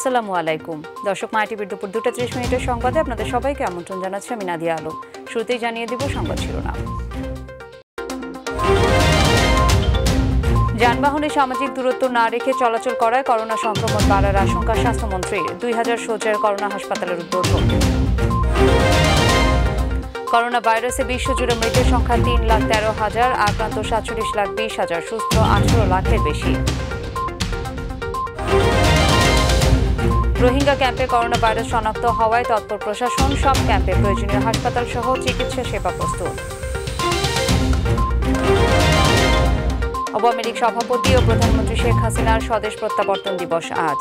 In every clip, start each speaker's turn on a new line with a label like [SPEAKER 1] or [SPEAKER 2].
[SPEAKER 1] আসসালামু আলাইকুম দর্শক, মাই টিভির দুপুর 2:30 মিনিটের সংবাদে আপনাদের সবাইকে আমন্ত্রণ জানাচ্ছি আমি নাদিয়া আলম। শুরুতেই জানিয়ে দিব সংবাদ শিরোনাম। যানবাহনে সামাজিক দূরত্ব না রেখে চলাচল করায় করোনা সংক্রমণ বাড়ার আশঙ্কা স্বাস্থ্যমন্ত্রীর। 2000 শয্যার করোনা হাসপাতালের উদ্বোধন। করোনা ভাইরাসে বিশ্বজুড়ে মৃতের সংখ্যা 3,13,000, আক্রান্ত 47,20,000, সুস্থ 18 লাখের বেশি। রোহিঙ্গা ক্যাম্পে করোনা ভাইরাস শনাক্ত হওয়ায় তৎপর প্রশাসন, সব ক্যাম্পে প্রয়োজনীয় হাসপাতাল সহ চিকিৎসা সেবা প্রস্তুত। আওয়ামী লীগ সভাপতি ও প্রধানমন্ত্রী শেখ হাসিনার স্বদেশ প্রত্যাবর্তন দিবস আজ।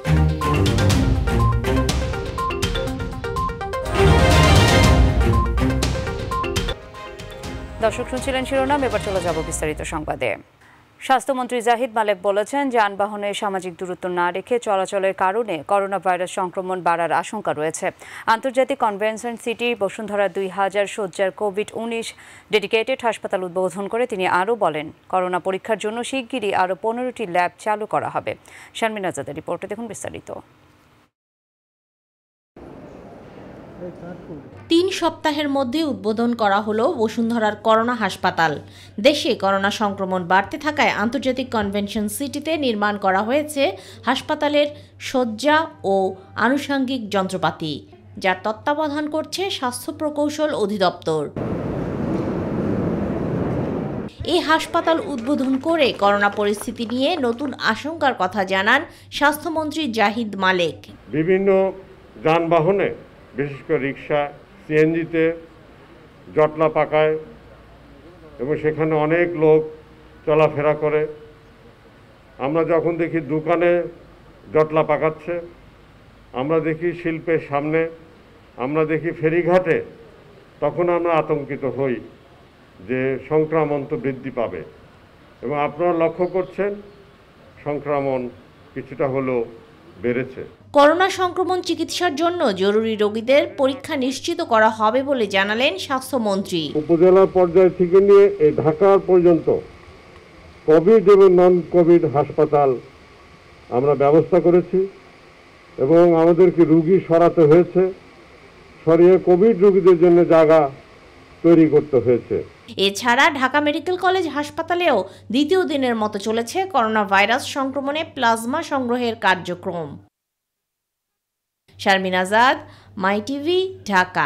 [SPEAKER 1] দর্শক শুনছিলেন শিরোনাম, এবার চলে যাব বিস্তারিত সংবাদে। স্বাস্থ্যমন্ত্রী জাহিদ মালেক বলেছেন, যানবাহনে সামাজিক দূরত্ব না রেখে চলাচলের কারণে করোনা ভাইরাস সংক্রমণ বাড়ার আশঙ্কা রয়েছে। আন্তর্জাতিক কনভেনশন সিটি বসুন্ধরা 2000 শয্যার কোভিড-19 ডেডিকেটেড হাসপাতাল উদ্বোধন করে তিনি আরও বলেন, করোনা পরীক্ষার জন্য শিগগিরই আরও 15টি ল্যাব চালু করা হবে। শারমিন আজাদের রিপোর্টে দেখুন বিস্তারিত।
[SPEAKER 2] 3 সপ্তাহের মধ্যে উদ্বোধন করা হলো বসুন্ধরার করোনা হাসপাতাল। দেশে করোনা সংক্রমণ বাড়তে থাকায় আন্তর্জাতিক কনভেনশন সিটিতে নির্মাণ করা হয়েছে হাসপাতালের শয্যা ও আনুষঙ্গিক যন্ত্রপাতি, যার তত্ত্বাবধান করছে স্বাস্থ্য প্রকৌশল অধিদপ্তর। এই হাসপাতাল উদ্বোধন করে করোনা পরিস্থিতি নিয়ে নতুন আশঙ্কার কথা জানান স্বাস্থ্যমন্ত্রী জাহিদ মালেক।
[SPEAKER 3] বিভিন্ন যানবাহনে, বিশেষ করে রিক্সা, সিএনজিতে জটলা পাকায় এবং সেখানে অনেক লোক চলাফেরা করে। আমরা যখন দেখি দোকানে জটলা পাকাচ্ছে, আমরা দেখি শিল্পের সামনে, আমরা দেখি ফেরিঘাটে, তখন আমরা আতঙ্কিত হই যে সংক্রমণ তো বৃদ্ধি পাবে। এবং আপনারা লক্ষ্য করছেন সংক্রমণ কিছুটা হলেও বেড়েছে।
[SPEAKER 2] করোনা সংক্রমণ চিকিৎসার জন্য জরুরি রোগীদের পরীক্ষা নিশ্চিত করা হবে বলে জানালেন স্বাস্থ্যমন্ত্রী।
[SPEAKER 3] উপজেলা পর্যায় থেকে নিয়ে এই ঢাকা পর্যন্ত কোভিড এবং নন কোভিড হাসপাতাল আমরা ব্যবস্থা করেছি এবং আমাদেরকে রোগী সরাতে হয়েছে, সরিয়ে কোভিড রোগীদের জন্য জায়গা তৈরি করতে হয়েছে।
[SPEAKER 2] এছাড়া ঢাকা মেডিকেল কলেজ হাসপাতালেও দ্বিতীয় দিনের মতো চলেছে করোনা ভাইরাস সংক্রমণে প্লাজমা সংগ্রহের কার্যক্রম। Sharmin Azad, my TV, Dhaka.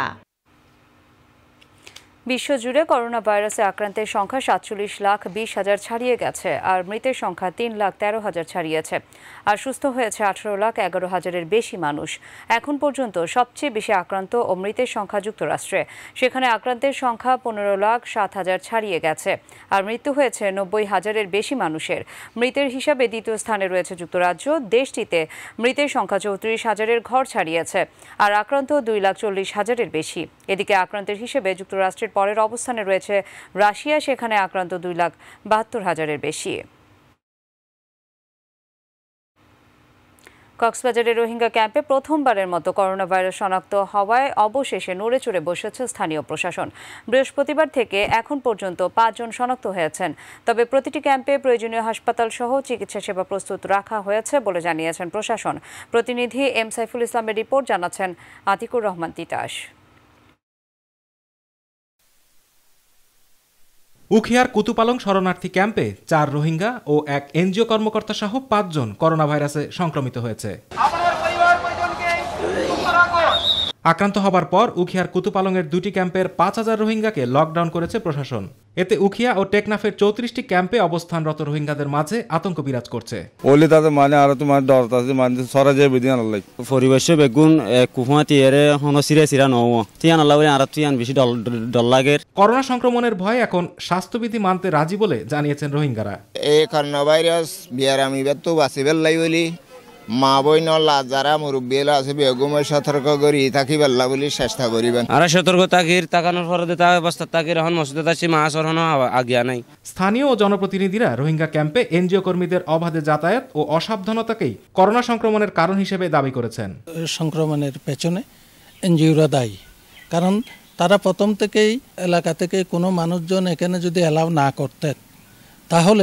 [SPEAKER 1] বিশ্বজুড়ে করোনা ভাইরাসে আক্রান্তের সংখ্যা 47,20,000 ছাড়িয়ে গেছে, আর মৃতের সংখ্যা 3,13,000 ছাড়িয়েছে, আর সুস্থ হয়েছে 18,11,000-এর বেশি মানুষ। এখন পর্যন্ত সবচেয়ে বেশি আক্রান্ত ও মৃতের সংখ্যা যুক্তরাষ্ট্রে, সেখানে আক্রান্তের সংখ্যা 15,07,000 ছাড়িয়ে গেছে, আর মৃত্যু হয়েছে 90,000-এর বেশি মানুষের। মৃতের হিসাবে দ্বিতীয় স্থানে রয়েছে যুক্তরাজ্য। দেশটিতে মৃতের সংখ্যা 34,000-এর ঘর ছাড়িয়েছে, আর আক্রান্ত 2,40,000-এর বেশি। এদিকে আক্রান্তের হিসেবে যুক্তরাষ্ট্রের পরের অবস্থানে রয়েছে রাশিয়া, সেখানে আক্রান্ত 2,72,000-এর বেশি। কক্সবাজারের রোহিঙ্গা ক্যাম্পে প্রথমবারের মতো করোনা ভাইরাস শনাক্ত হওয়ায় অবশেষে নড়েচড়ে বসেছে স্থানীয় প্রশাসন। বৃহস্পতিবার থেকে এখন পর্যন্ত 5 জন শনাক্ত হয়েছেন। তবে প্রতিটি ক্যাম্পে প্রয়োজনীয় হাসপাতাল সহ চিকিৎসা সেবা প্রস্তুত রাখা হয়েছে বলে জানিয়েছেন প্রশাসন। প্রতিনিধি এম সাইফুল ইসলামের রিপোর্ট, জানাচ্ছেন আতিকুর রহমান তিতাস।
[SPEAKER 4] উখিয়ার কুতুপালং শরণার্থী ক্যাম্পে 4 রোহিঙ্গা ও 1 এনজিও কর্মকর্তা সহ 5 জন করোনা ভাইরাসে সংক্রমিত হয়েছে। আক্রান্ত হবার পর উখিয়ার কুতুপালংয়ের 2টি ক্যাম্পের 5,000 রোহিঙ্গাকে লকডাউন করেছে প্রশাসন। এতে উখিয়া ও টেকনাফের 34টি ক্যাম্পে অবস্থানরত রোহিঙ্গাদের মাঝে আতঙ্ক বিরাজ করছে।
[SPEAKER 5] ওলি তাদের মানে আর তোমার ডর আছে, মানে সরা যে বিদিন আল্লাহ পরিবেশ বেগুন কুহুয়াতি এর হন সিরে সিরা নও তিয়ান আল্লাহ বলে আর তিয়ান বেশি ডর লাগে।
[SPEAKER 4] করোনা সংক্রমণের ভয়ে এখন স্বাস্থ্যবিধি মানতে রাজি বলে জানিয়েছেন রোহিঙ্গারা।
[SPEAKER 6] এই করোনা ভাইরাস বিয়ার আমি বেতো বাসিবেল লাই বলি মা বই নলা যারা মুরব্বীরা আছে বেগমের সতর্ক করি থাকি বেল্লা বলি চেষ্টা করিবেন। আর সতর্ক তাকির তাকানোর পরে তা অবস্থা তাকির এখন মসজিদে আছি মা সরহন আগিয়া নাই।
[SPEAKER 4] স্থানীয় ও জনপ্রতিনিধিরা রোহিঙ্গা ক্যাম্পে এনজিও কর্মীদের অবাধে যাতায়াত ও অসাবধানতাকেই করোনা সংক্রমণের কারণ হিসেবে দাবি করেছেন।
[SPEAKER 7] সংক্রমণের পেছনে এনজিওরা দায়ী, কারণ তারা প্রথম থেকেই এলাকা থেকে কোনো মানুষজন এখানে যদি অ্যালাউ না করতেন তাহলে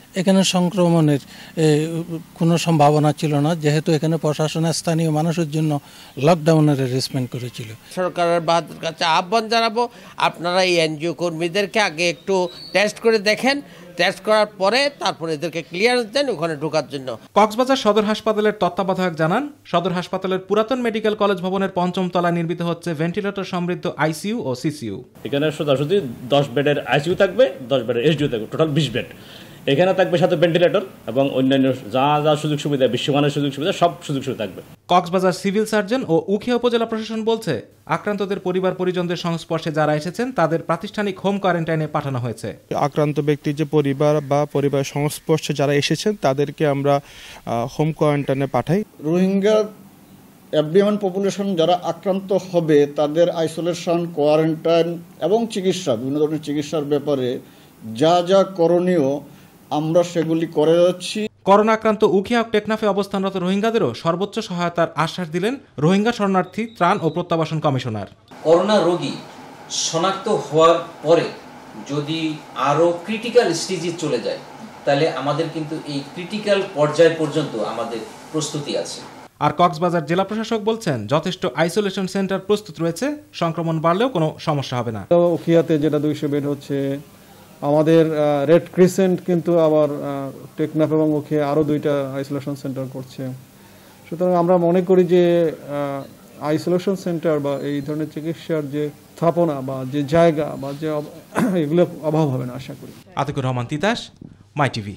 [SPEAKER 7] এখানে সংক্রমণের কোনো সম্ভাবনা ছিল না, যেহেতু এখানে প্রশাসন স্থানীয় মানুষের জন্য লকডাউনের অ্যারেঞ্জমেন্ট করেছিল।
[SPEAKER 8] সরকারের কাছে আহ্বান জানাবো, আপনারা এই এনজিও কর্মীদেরকে আগে একটু টেস্ট করে দেখেন, টেস্ট করার পরে তারপরে এদেরকে ক্লিয়ারেন্স দেন ওখানে ঢোকার জন্য।
[SPEAKER 4] কক্সবাজার সদর হাসপাতালের তত্ত্বাবধায়ক জানান, সদর হাসপাতালের পুরাতন মেডিকেল কলেজ ভবনের ৫ম তলায় নির্মিত হচ্ছে ভেন্টিলেটর সমৃদ্ধ আইসিইউ ও সিসিইউ।
[SPEAKER 9] এখানে সোজাসুজি 10 বেডের আইসিইউ থাকবে, 10 বেডের এসডিইউ থাকবে, টোটাল 20 বেড। এখানে থাকবে সাথে ভেন্টিলেটর এবং অন্যান্য যা যা সুযোগ সুবিধা, বিশ্বমানের সুযোগ সুবিধা, সব সুযোগ সুবিধা থাকবে।
[SPEAKER 4] কক্সবাজার সিভিল সার্জন ও উখিয়া উপজেলা প্রশাসন বলছে, আক্রান্তদের পরিবার পরিজনদের সংস্পর্শে যারা এসেছেন তাদের প্রাতিষ্ঠানিক হোম কোয়ারেন্টাইনে পাঠানো হয়েছে।
[SPEAKER 10] আক্রান্ত ব্যক্তির যে পরিবার বা পরিবার সংস্পর্শে যারা এসেছেন তাদেরকে আমরা হোম কোয়ারেন্টাইনে পাঠাই।
[SPEAKER 11] রোহিঙ্গা অ্যাবডিমান পপুলেশন যারা আক্রান্ত হবে তাদের আইসোলেশন, কোয়ারেন্টাইন এবং চিকিৎসা, বিভিন্ন ধরনের চিকিৎসার ব্যাপারে যা যা করণীয় আমরা সেগুলি করে যাচ্ছি।
[SPEAKER 4] করোনা আক্রান্ত উখিয়া টেকনাফে অবস্থানরত রোহিঙ্গাদেরও সর্বোচ্চ সহায়তার আশ্বাস দিলেন রোহিঙ্গা শরণার্থী ত্রাণ ও প্রত্যাবাসন কমিশনার।
[SPEAKER 12] করোনা রোগী শনাক্ত হওয়ার পরে যদি আরও ক্রিটিক্যাল স্টেজে চলে যায় তাহলে আমাদের কিন্তু এই ক্রিটিক্যাল পর্যায় পর্যন্ত আমাদের প্রস্তুতি আছে।
[SPEAKER 4] আর কক্সবাজার জেলা প্রশাসক বলছেন, যথেষ্ট আইসোলেশন সেন্টার প্রস্তুত রয়েছে, সংক্রমণ বাড়লেও কোনো সমস্যা হবে না।
[SPEAKER 13] উখিয়াতে যেটা 200 বেড হচ্ছে, আমাদের রেড ক্রিসেন্ট কিন্তু আবার টেকনাফ এবং উখিয়া আরও 2টা আইসোলেশন সেন্টার করছে। সুতরাং আমরা মনে করি যে আইসোলেশন সেন্টার বা এই ধরনের চিকিৎসার যে স্থাপনা বা যে জায়গা বা যে এগুলো অভাব হবে না আশা করি।
[SPEAKER 4] Atiqur Rahman Titas, my TV.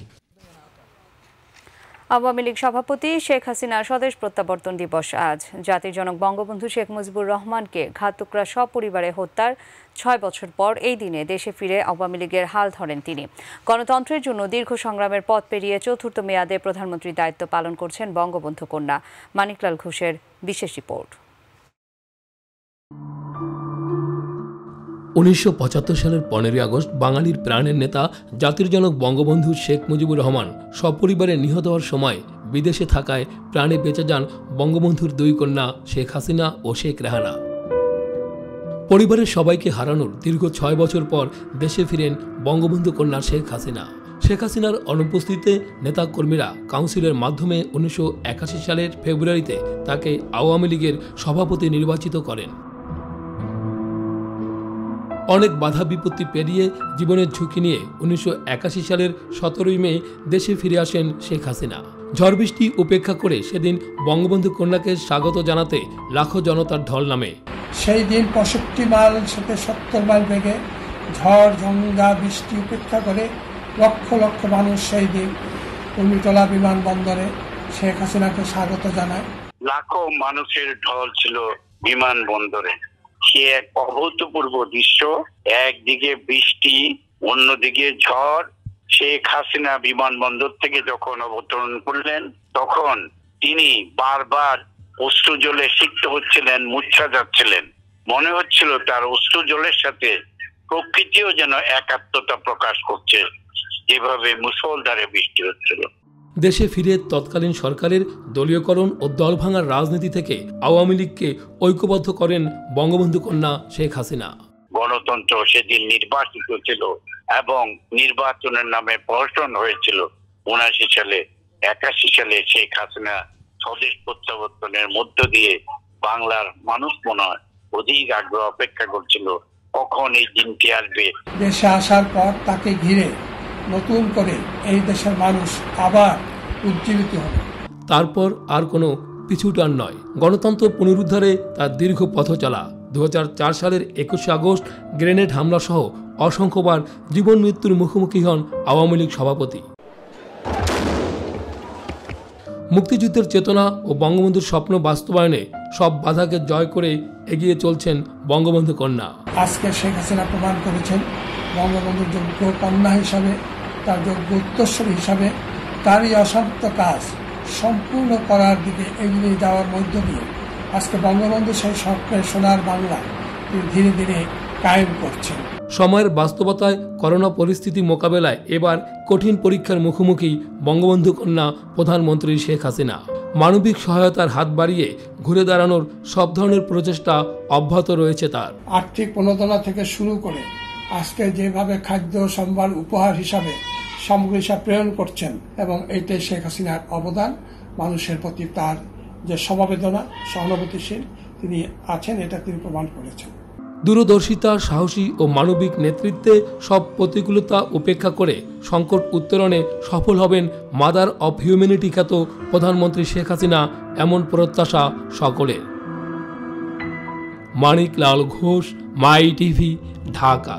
[SPEAKER 1] Awami League সভাপতি শেখ হাসিনার স্বদেশ প্রত্যাবর্তন দিবস আজ। জাতির জনক বঙ্গবন্ধু শেখ মুজিবুর রহমানকে ঘাতকরা সপরিবারে হত্যার 6 বছর পর এই দিনে দেশে ফিরে আওয়ামী লীগের হাল ধরেন তিনি। গণতন্ত্রের জন্য দীর্ঘ সংগ্রামের পথ পেরিয়ে ৪র্থ মেয়াদে প্রধানমন্ত্রীর দায়িত্ব পালন করছেন বঙ্গবন্ধু কন্যা। মানিকলাল ঘোষের বিশেষ রিপোর্ট।
[SPEAKER 14] 1975 সালের 15ই আগস্ট বাঙালির প্রাণের নেতা জাতির জনক বঙ্গবন্ধু শেখ মুজিবুর রহমান সপরিবারে নিহত হওয়ার সময় বিদেশে থাকায় প্রাণে বেঁচে যান বঙ্গবন্ধুর 2 কন্যা শেখ হাসিনা ও শেখ রেহানা। পরিবারের সবাইকে হারানোর দীর্ঘ 6 বছর পর দেশে ফিরেন বঙ্গবন্ধু কন্যা শেখ হাসিনা। শেখ হাসিনার অনুপস্থিতিতে নেতাকর্মীরা কাউন্সিলের মাধ্যমে 1981 সালের ফেব্রুয়ারিতে তাকে আওয়ামী লীগের সভাপতি নির্বাচিত করেন। অনেক বাধা বিপত্তি পেরিয়ে জীবনের ঝুঁকি নিয়ে 1981 সালের 17ই মে দেশে ফিরে আসেন শেখ হাসিনা। ঝড় বৃষ্টি উপেক্ষা করে সেদিন বঙ্গবন্ধু কন্যাকে স্বাগত জানাতে লাখো জনতার ঢল নামে।
[SPEAKER 15] সেই দিন 65 মাইল সাথে 70 মাইল বেগে ঝড় ঝঞ্ঝা বৃষ্টি উপেক্ষা করে লক্ষ লক্ষ মানুষ সেই দিন কুমিটোলা বিমানবন্দরে শেখ হাসিনাকে স্বাগত জানায়।
[SPEAKER 16] লাখো মানুষের ঢল ছিল বিমানবন্দরে। সে এক অভূতপূর্ব দৃশ্য, একদিকে বৃষ্টি, অন্যদিকে ঝড়। শেখ হাসিনা বিমানবন্দর থেকে যখন অবতরণ করলেন তখন তিনি বারবার অশ্রু জলে সিক্ত হচ্ছিলেন, মূর্ছা যাচ্ছিলেন। মনে হচ্ছিল তার অশ্রু জলের সাথে প্রকৃতিও যেন একাত্মতা প্রকাশ করছে, যেভাবে মুষলধারে বৃষ্টি হচ্ছিল।
[SPEAKER 14] দেশে ফিরে তৎকালীন সরকারের দলীয়করণ ও দল ভাঙার রাজনীতি থেকে আওয়ামী লীগকে ঐক্যবদ্ধ করেন বঙ্গবন্ধু কন্যা শেখ হাসিনা।
[SPEAKER 16] গণতন্ত্র সেদিন নির্বাচিত ছিল এবং নির্বাচনের নামে প্রহসন হয়েছিল 79 সালে। 81 সালে শেখ হাসিনা স্বদেশ প্রত্যাবর্তনের মধ্য দিয়ে বাংলার মানুষ মনে হয় অধিক আগ্রহ অপেক্ষা করছিল কখন এই দিনটি আসবে।
[SPEAKER 15] দেশে আসার পর তাকে ঘিরে নতুন করে এই দেশের মানুষ আবার উজ্জীবিত হবে।
[SPEAKER 14] তারপর আর কোনো পিছুটান নয়, গণতন্ত্র পুনরুদ্ধারে তার দীর্ঘ পথ চলা। 2004 সালের 21 আগস্ট গ্রেনেড হামলা সহ অসংখ্যবার জীবন মৃত্যুর মুখোমুখি হন আওয়ামী লীগ সভাপতি। মুক্তিযুদ্ধের চেতনা ও বঙ্গবন্ধুর স্বপ্ন বাস্তবায়নে সব বাধাকে জয় করে এগিয়ে চলছেন বঙ্গবন্ধু কন্যা।
[SPEAKER 15] আজকে শেখ হাসিনা প্রমাণ করেছেন বঙ্গবন্ধুর যোগ্য কন্যা হিসাবে, তার যোগ্য উত্তরসূরি হিসাবে তারই অসাধ্য কাজ সম্পূর্ণ করার দিকে এগিয়ে যাওয়ার মধ্য দিয়ে আজকে বঙ্গবন্ধু সেই স্বপ্নের সোনার বাংলা ধীরে ধীরে কায়েম করছেন।
[SPEAKER 14] সময়ের বাস্তবতায় করোনা পরিস্থিতি মোকাবেলায় এবার কঠিন পরীক্ষার মুখোমুখি বঙ্গবন্ধু কন্যা প্রধানমন্ত্রী শেখ হাসিনা। মানবিক সহায়তার হাত বাড়িয়ে ঘুরে দাঁড়ানোর সব ধরনের প্রচেষ্টা অব্যাহত রয়েছে তার।
[SPEAKER 15] আর্থিক প্রণোদনা থেকে শুরু করে আজকে যেভাবে খাদ্য সম্ভার উপহার হিসাবে সামগ্রী হিসাবে প্রেরণ করছেন এবং এইটাই শেখ হাসিনার অবদান, মানুষের প্রতি তার যে সমবেদনা, সহানুভূতিশীল তিনি আছেন, এটা তিনি প্রমাণ করেছেন।
[SPEAKER 14] দূরদর্শিতা, সাহসী ও মানবিক নেতৃত্বে সব প্রতিকূলতা উপেক্ষা করে সংকট উত্তরণে সফল হবেন মাদার অব হিউম্যানিটি খ্যাত প্রধানমন্ত্রী শেখ হাসিনা, এমন প্রত্যাশা সকলের। Manik Lal Ghosh, my TV, Dhaka.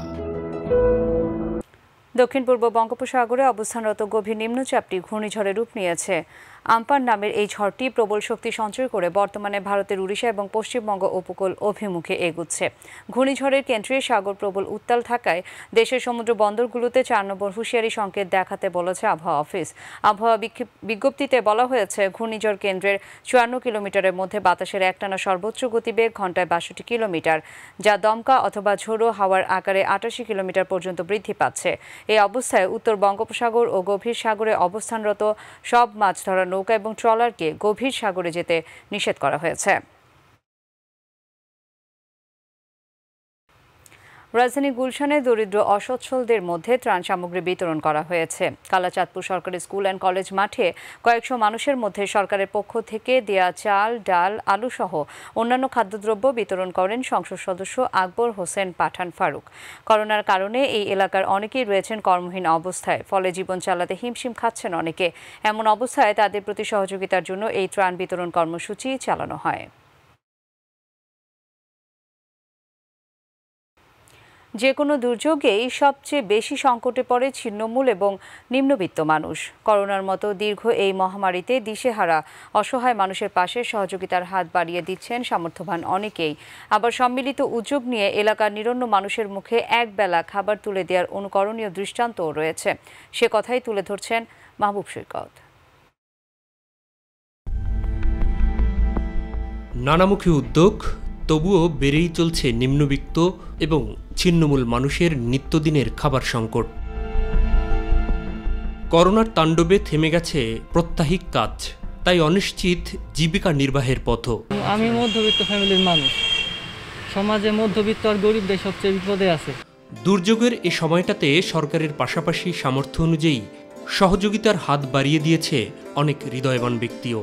[SPEAKER 1] দক্ষিণ পূর্ব বঙ্গোপসাগরে অবস্থানরত গভীর নিম্নচাপটি ঘূর্ণিঝড়ে রূপ নিয়েছে। আম্পান নামের এই ঝড়টি প্রবল শক্তি সঞ্চয় করে বর্তমানে ভারতের উড়িষ্যা এবং পশ্চিমবঙ্গ উপকূল অভিমুখে এগুচ্ছে। ঘূর্ণিঝড়ের কেন্দ্রে সাগর প্রবল উত্তাল থাকায় দেশের সমুদ্র বন্দরগুলোতে 4 নম্বর হুঁশিয়ারি সংকেত দেখাতে বলেছে আবহাওয়া অফিস। আবহাওয়া বিজ্ঞপ্তিতে বলা হয়েছে, ঘূর্ণিঝড় কেন্দ্রের 54 কিলোমিটারের মধ্যে বাতাসের একটানা সর্বোচ্চ গতিবেগ ঘন্টায় 62 কিলোমিটার, যা দমকা অথবা ঝোড়ো হাওয়ার আকারে 88 কিলোমিটার পর্যন্ত বৃদ্ধি পাচ্ছে। এই অবস্থায় উত্তর বঙ্গোপসাগর ও গভীর সাগরে অবস্থানরত সব মাছ ধরার নৌকা এবং ট্রলারকে গভীর সাগরে যেতে নিষেধ করা হয়েছে। রাজধানী গুলশানে দরিদ্র অসচ্ছলদের মধ্যে ত্রাণ সামগ্রী বিতরণ করা হয়েছে। কালাচাঁদপুর সরকারি স্কুল অ্যান্ড কলেজ মাঠে কয়েকশো মানুষের মধ্যে সরকারের পক্ষ থেকে দেয়া চাল, ডাল, আলু সহ অন্যান্য খাদ্যদ্রব্য বিতরণ করেন সংসদ সদস্য আকবর হোসেন পাঠান ফারুক। করোনার কারণে এই এলাকার অনেকেই রয়েছেন কর্মহীন অবস্থায়, ফলে জীবন চালাতে হিমশিম খাচ্ছেন অনেকে। এমন অবস্থায় তাদের প্রতি সহযোগিতার জন্য এই ত্রাণ বিতরণ কর্মসূচি চালানো হয়। যে কোনো দুর্যোগেই সবচেয়ে বেশি সংকটে পড়ে ছিন্নমূল এবং নিম্নবিত্ত মানুষ। করোনার মতো দীর্ঘ এই মহামারীতে দিশেহারা অসহায় মানুষের পাশে সহযোগিতার হাত বাড়িয়ে দিচ্ছেন সামর্থ্যবান অনেকেই। আবার সম্মিলিত উদ্যোগ নিয়ে এলাকার নিরন্ন মানুষের মুখে একবেলা খাবার তুলে দেওয়ার অনুকরণীয় দৃষ্টান্তও রয়েছে। সে কথাই তুলে ধরছেন মাহবুব সৈকত।
[SPEAKER 17] নানামুখী উদ্যোগ, তবুও বেড়েই চলছে নিম্নবিত্ত এবং ছিন্নমূল মানুষের নিত্যদিনের খাবার সংকট। করোনার তাণ্ডবে থেমে গেছে প্রত্যাহিক কাজ, তাই অনিশ্চিত জীবিকা নির্বাহের পথ।
[SPEAKER 18] আমি মধ্যবিত্ত ফ্যামিলির মানুষ, সমাজে মধ্যবিত্ত আর গরিবদের সবচেয়ে বিপদে আছে।
[SPEAKER 17] দুর্যোগের এই সময়টাতে সরকারের পাশাপাশি সামর্থ্য অনুযায়ী সহযোগিতার হাত বাড়িয়ে দিয়েছে অনেক হৃদয়বান ব্যক্তিও।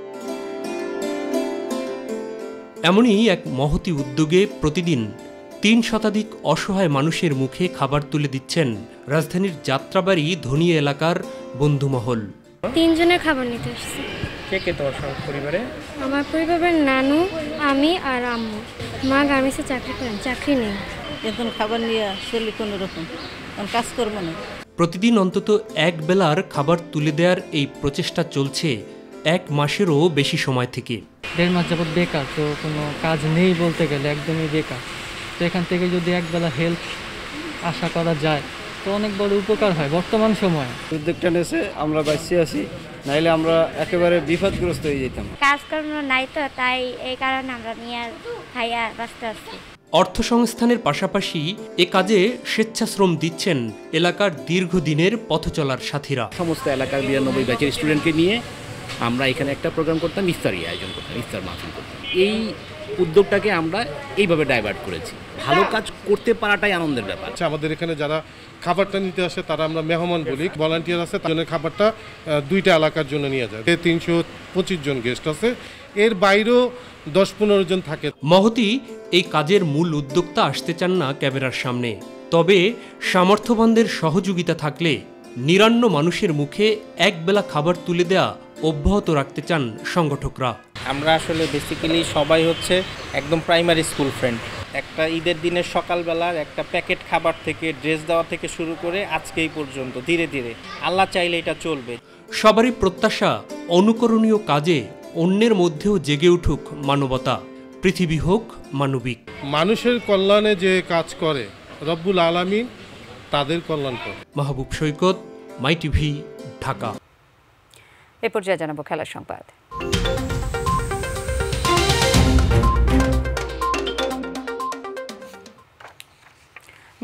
[SPEAKER 17] এমনই এক মহতী উদ্যোগে প্রতিদিন 3 শতাধিক অসহায় মানুষের মুখে খাবার তুলে দিচ্ছেন রাজধানীর যাত্রাবাড়ি ধনী এলাকার বন্ধুমহল।
[SPEAKER 19] 3 জনের খাবার নিতে এসেছি।
[SPEAKER 18] কে কে তোর পরিবারে?
[SPEAKER 19] আমার পরিবারের নানু, আমি আর আম্মু। মা গার্মেন্টসে চাকরি করেন, চাকরি নেই।
[SPEAKER 20] এখন খাবার নিয়ে চলি কোনো রকম, কাজ করবো না।
[SPEAKER 17] প্রতিদিন অন্তত এক বেলার খাবার তুলে দেওয়ার এই প্রচেষ্টা চলছে 1 মাসেরও বেশি সময় থেকে।
[SPEAKER 18] 1.5 মাস যাবত বেকার, তো কোনো কাজ নেই বলতে গেলে, একদমই বেকার। তো এখান থেকে যদি একবেলা হেল্প আশা করা যায় তো অনেক বড় উপকার হয় বর্তমান সময়ে।
[SPEAKER 21] উদ্যোগটা নিয়েছে, আমরা বাঁচিয়ে আছি, নাইলে আমরা একেবারে বিপদগ্রস্ত হয়ে যেতাম।
[SPEAKER 19] কাজকর্ম নাই তো, তাই এই কারণে আমরা নিয়ে খাইয়া বাঁচতে আসছি।
[SPEAKER 17] অর্থসংস্থানের পাশাপাশি এ কাজে স্বেচ্ছাশ্রম দিচ্ছেন এলাকার দীর্ঘদিনের পথ চলার সাথীরা।
[SPEAKER 22] সমস্ত এলাকার 92 ব্যাচের স্টুডেন্টকে নিয়ে আমরা এখানে একটা প্রোগ্রাম করতাম, ইফতারি আয়োজন করতাম, ইফতার মাহফিল করতাম। এই উদ্যোগটাকে আমরা এইভাবে ডাইভার্ট করেছি। ভালো কাজ করতে পারাটাই আনন্দের ব্যাপার।
[SPEAKER 23] আমাদের এখানে যারা খাবারটা নিতে আসে তারা আমরা মেহমান বলি, ভলান্টিয়ার আছে, তাদের খাবারটা 2টা এলাকার জন্য নিয়ে যায়। 325 জন গেস্ট আছে, এর বাইরেও 10-15 জন থাকে।
[SPEAKER 17] মহতী এই কাজের মূল উদ্যোক্তা আসতে চান না ক্যামেরার সামনে, তবে সামর্থ্যবানদের সহযোগিতা থাকলে নিরান্ন মানুষের মুখে একবেলা খাবার তুলে দেয়া অব্যাহত রাখতে চান সংগঠকরা।
[SPEAKER 24] আমরা আসলে বেসিক্যালি সবাই হচ্ছে একদম প্রাইমারি স্কুল ফ্রেন্ড। একটা ঈদের দিনের সকালবেলার একটা প্যাকেট খাবার থেকে ড্রেস দেওয়া থেকে শুরু করে আজকে এই পর্যন্ত ধীরে ধীরে আল্লাহ চাইলে এটা চলবে।
[SPEAKER 17] সবারই প্রত্যাশা অনুকরণীয় কাজে অন্যের মধ্যেও জেগে উঠুক মানবতা, পৃথিবী হোক মানবিক।
[SPEAKER 23] মানুষের কল্যাণে যে কাজ করে রব্বুল আলামিন তাদের কল্যাণ করে।
[SPEAKER 17] মাহবুব সৈকত, মাই টিভি, ঢাকা।
[SPEAKER 1] এ পর্যায়ে জানাবো খেলার সংবাদ।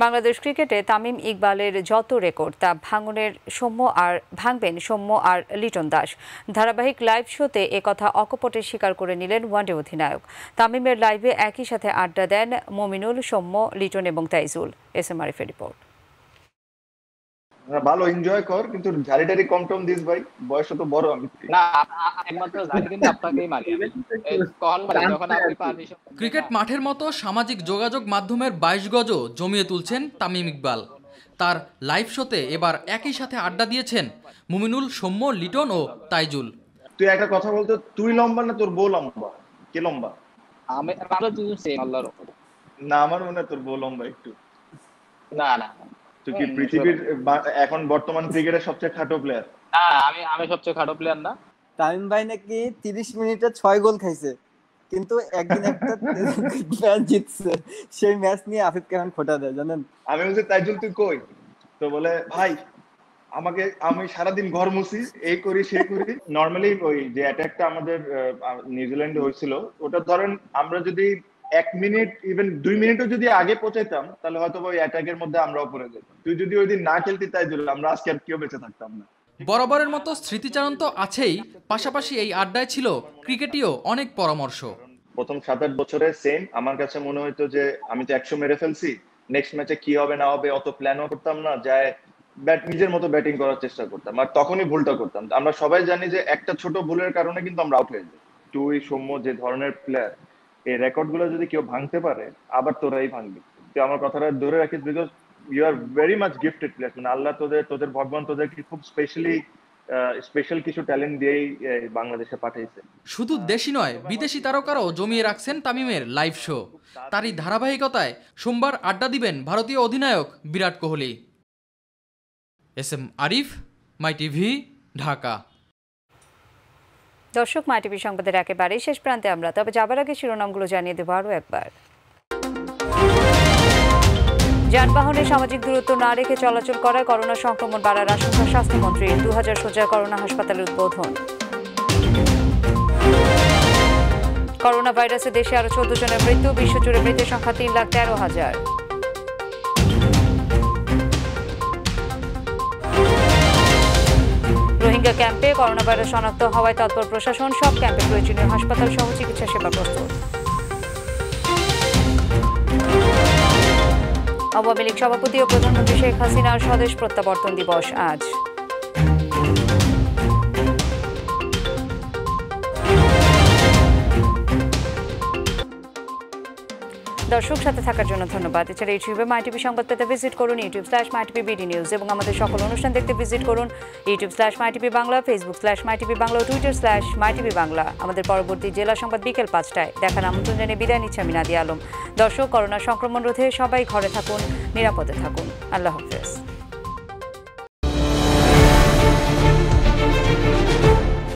[SPEAKER 1] বাংলাদেশ ক্রিকেটে তামিম ইকবালের যত রেকর্ড তা ভাঙবেন সৌম্য আর লিটন দাস। ধারাবাহিক লাইভ শোতে একথা অকপটে স্বীকার করে নিলেন ওয়ানডে অধিনায়ক। তামিমের লাইভে একই সাথে আড্ডা দেন মমিনুল, সৌম্য, লিটন এবং তাইজুল। SM আরিফের রিপোর্ট।
[SPEAKER 2] ভালো এনজয় কর, কিন্তু ঝাড়িটারি কম টম দিস ভাই, বয়স তো বড়। আমি
[SPEAKER 3] না, একমাত্র জানি কিন্তু আপনাকেই মারি কখন মারি যখন আপনি পারমিশন।
[SPEAKER 5] ক্রিকেট মাঠের মতো সামাজিক যোগাযোগ মাধ্যমের 22 গজও জমিয়ে তুলছেন তামিম ইকবাল। তার লাইভ শোতে এবার একই সাথে আড্ডা দিয়েছেন মুমিনুল, সৌম্য, লিটন ও তাইজুল।
[SPEAKER 2] তুই একটা কথা বলতো, তুই লম্বা না তোর বউ লম্বা? কে লম্বা?
[SPEAKER 3] আমি সেম আল্লাহর উপর।
[SPEAKER 2] না, আমার মনে হয় তোর বউ লম্বা একটু।
[SPEAKER 3] না না,
[SPEAKER 2] তুই কি পৃথিবীর এখন বর্তমান ক্রিকেটের সবচেয়ে খাটো প্লেয়ার?
[SPEAKER 3] না, আমি সবচেয়ে খাটো প্লেয়ার না।
[SPEAKER 6] তামিম ভাই নাকি 30 মিনিটে 6 গোল খাইছে, কিন্তু একদিন একটা ম্যাচ জিতছে। সেই ম্যাচ নিয়ে আফিফ কেমন খোটা দেয় জানেন?
[SPEAKER 2] আমি বলছি তাইজুল তুই কই? তো বলে ভাই আমি সারাদিন ঘর মুছি, এই করি সেই করি। নর্মালি ওই যে অ্যাটাকটা আমাদের নিউজিল্যান্ডে হয়েছিল, ওটা ধরেন আমরা যদি 1 মিনিট ইভেন 2 মিনিটও যদি আগে পৌঁছাইতাম তাহলে হয়তো ওই অ্যাটাকের মধ্যে আমরাও পড়ে যেতাম। তুই যদি ওই দিন না খেলতি তাইজুল, আমরা আজকে আর কেউ বেঁচে থাকতাম না।
[SPEAKER 5] বরাবরের মতো স্মৃতিচারণ তো আছেই, পাশাপাশি এই আড্ডায় ছিল ক্রিকেটীয় অনেক পরামর্শ।
[SPEAKER 2] প্রথম 7-8 বছরে সেম আমার কাছে মনে হইতো যে আমি তো 100 মেরে ফেলছি, নেক্সট ম্যাচে কি হবে না হবে অত প্ল্যানও করতাম না, যায় নিজের মতো ব্যাটিং করার চেষ্টা করতাম, আর তখনই ভুলটা করতাম। আমরা সবাই জানি যে একটা ছোট ভুলের কারণে কিন্তু আমরা আউট হয়ে যাই। তুই, সৌম্য যে ধরনের প্লেয়ার, এই রেকর্ড গুলো যদি কেউ ভাঙতে পারে আবার তোরাই ভাঙবি। তুই আমার কথাটা ধরে রাখিস, because you are very much gifted player. মানে আল্লাহ তোদের ভগবান তোদেরকে খুব স্পেশাল কিছু ট্যালেন্ট দিয়েই বাংলাদেশে পাঠিয়েছে।
[SPEAKER 5] শুধু দেশি নয়, বিদেশি তারকারাও জমিয়ে রাখছেন তামিমের লাইভ শো। তারই ধারাবাহিকতায় সোমবার আড্ডা দিবেন ভারতীয় অধিনায়ক Virat Kohli. SM Arif, my TV, Dhaka.
[SPEAKER 1] দর্শক, মাই টিভি সংবাদের একেবারেই শেষ প্রান্তে আমরা, তবে যাবার আগে শিরোনামগুলো জানিয়ে দেবো আরও একবার। যানবাহনে সামাজিক দূরত্ব না রেখে চলাচল করায় করোনা সংক্রমণ বাড়ার আশঙ্কা স্বাস্থ্যমন্ত্রী। 2000 শয্যার করোনা হাসপাতালের উদ্বোধন। করোনা ভাইরাসে দেশে আরও 14 জনের মৃত্যু, বিশ্বজুড়ে মৃতের সংখ্যা 3,13,000। রোহিঙ্গা ক্যাম্পে করোনা ভাইরাস শনাক্ত হওয়ায় তৎপর প্রশাসন, সব ক্যাম্পে প্রয়োজনীয় হাসপাতাল সহ চিকিৎসা সেবা প্রস্তুত। আওয়ামী লীগ সভাপতি ও প্রধানমন্ত্রী শেখ হাসিনার স্বদেশ প্রত্যাবর্তন দিবস আজ। দর্শক, সাথে থাকার জন্য ধন্যবাদ। এছাড়া ইউটিউবে মাই টিভি সংবাদ পেতে ভিজিট করুন youtube/mytvbd news এবং আমাদের সকল অনুষ্ঠান দেখতে ভিজিট করুন youtube/mytvbangla, facebook/mytvbangla ও twitter/mytvbangla। আমাদের পরবর্তী জেলা সংবাদ বিকেল 5টায় দেখার আমন্ত্রণ জানিয়ে বিদায় নিচ্ছি আমি নাদিয়া আলম। দর্শক, করোনা সংক্রমণ রোধে সবাই ঘরে থাকুন, নিরাপদে থাকুন। আল্লাহ হাফেজ।